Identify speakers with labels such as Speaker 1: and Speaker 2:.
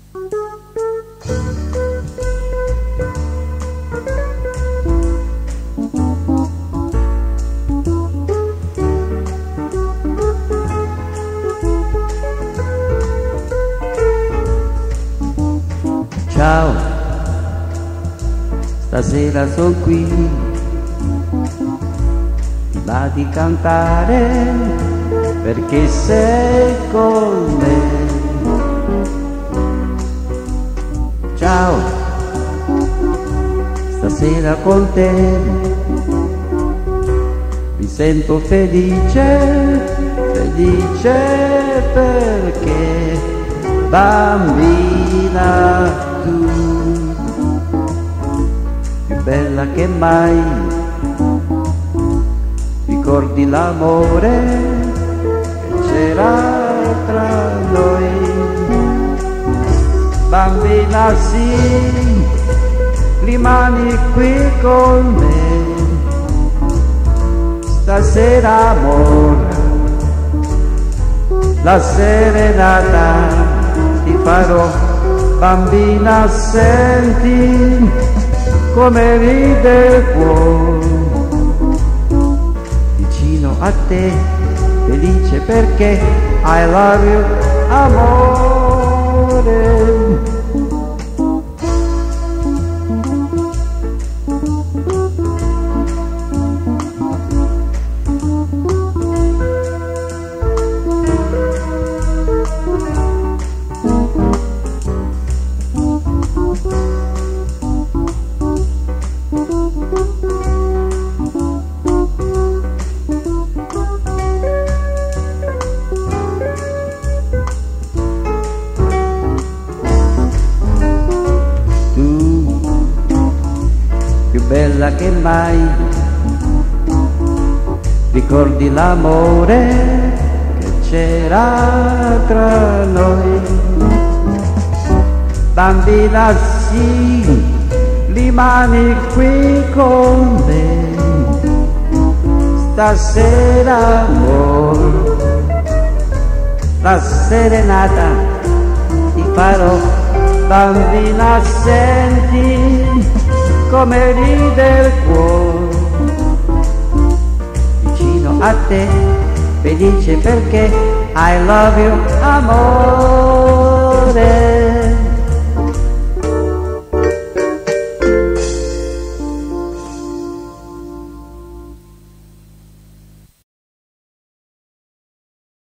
Speaker 1: Ciao, stasera son qui, ti va di cantare perché sei con me. Ciao, stasera con te mi sento felice, felice perché bambina tu, più bella che mai, ricordi l'amore che c'era tra noi. Bambina sì, rimani qui con me, stasera amore, la serenata ti farò. Bambina senti come ride il cuore, vicino a te, felice perché I love you, amore. Più bella che mai, ricordi l'amore che c'era tra noi. Bambina sì, rimani qui con me, stasera amor, la serenata ti farò. Bambina senti come ride il cuore, vicino a te, felice perché I love you, amore.